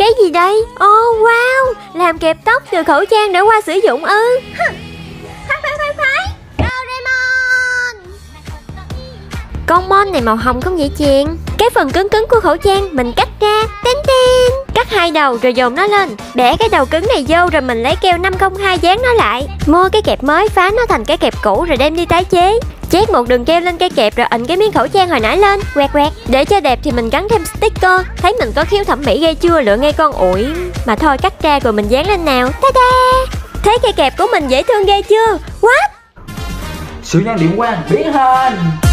Cái gì đây? Oh wow, làm kẹp tóc từ khẩu trang đã qua sử dụng ư? Doraemon. Con mon này màu hồng không vậy chàng? Cái phần cứng cứng của khẩu trang mình cắt ra. Tên tên. Cắt hai đầu rồi dồn nó lên. Bẻ cái đầu cứng này vô rồi mình lấy keo 502 dán nó lại. Mua cái kẹp mới phá nó thành cái kẹp cũ rồi đem đi tái chế. Chét một đường keo lên cây kẹp rồi ịnh cái miếng khẩu trang hồi nãy lên. Quẹt quẹt. Để cho đẹp thì mình gắn thêm sticker. Thấy mình có khiếu thẩm mỹ ghê chưa, lựa ngay con ủi. Mà thôi cắt ra rồi mình dán lên nào. Ta-da. Thấy cây kẹp của mình dễ thương ghê chưa? What? Siêu nhân điện quang biến hình.